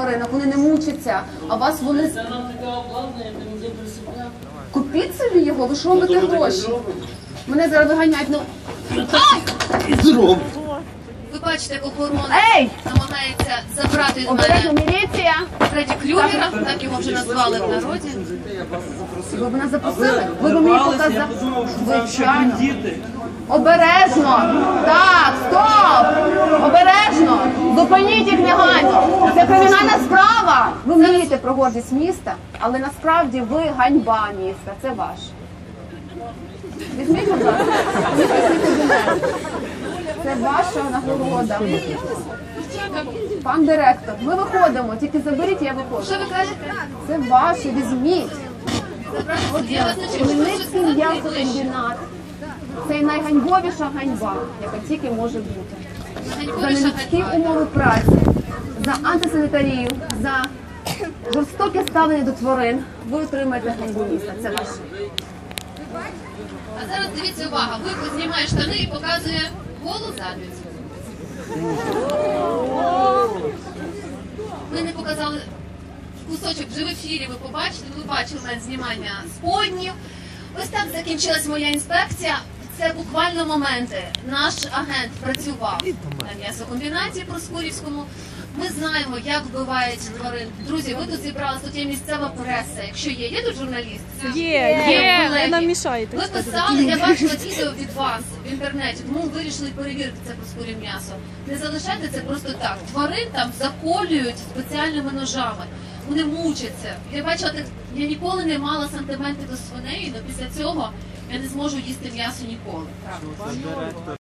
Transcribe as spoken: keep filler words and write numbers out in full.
тваринок, вони не мучаться, а вас вони... Це нам таке обладнання, де ми присипляємо. Купіть собі його, ви ж робите гроші. Мене зараз виганяють, ну... Зроб. Ви бачите, як охорона Ей! намагається забрати від Обережно, мене міліція! Фредді Крюгера, так його вже назвали в народі. Ви мене запросили? Ви б мені показали? Я подумав, що це ще Звичайно. бандити. Обережно! Так, стоп! Обережно! Зупиніть їх негайно! Це кримінальна справа! Ви мрієте про гордість міста, але насправді ви ганьба міста. Це ваше. Візьміть, будь ласка. Візьміть до мене. Це ваша нагорода. Пан директор, ми виходимо, тільки заберіть, я виходжу. Що ви кажете? Це ваше, візьміть. Я вас не чую. Хмельницький м'ясокомбінат. Це найганьбовіша ганьба, яка тільки може бути. За Ганьбовіша нелюдські ганьба. умови праці, за антисанітарію, за жорстоке ставлення до тварин. Ви отримаєте ганьбу міста. Це ваше. А зараз дивіться, увага, Вуйко знімає штани і показує голу задницю. Ми не показали кусочок вже в ефірі, ви побачите, ви бачили мене знімання споднів. Ось так закінчилась моя інспекція. Це буквально моменти. Наш агент працював на м'ясокомбінаті Проскурівському. Ми знаємо, як вбивають тварин. Друзі, ви тут зібралися, тут є місцева преса. Якщо є, є тут журналіст? Є, є, ви колеги. нам мішаєте. Ви писали, я бачила відео від вас в інтернеті, тому ми вирішили перевірити це Проскурів м'ясо. Не залишайте це просто так. Тварин там заколюють спеціальними ножами. Вони мучаться. Я бачила, так, я ніколи не мала сантиментів до свиней, але після цього я не зможу їсти м'ясо ніколи. Правда. Це директор